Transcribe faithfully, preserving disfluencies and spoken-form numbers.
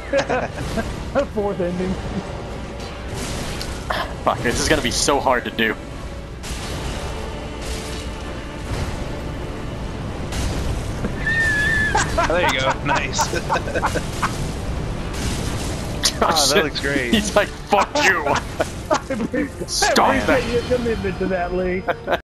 Fourth ending. Fuck, this is gonna be so hard to do. Oh, there you go. Nice. Oh, Oh, shit. that looks great. He's like, fuck you. I Stop that. appreciate your commitment to that, Lee.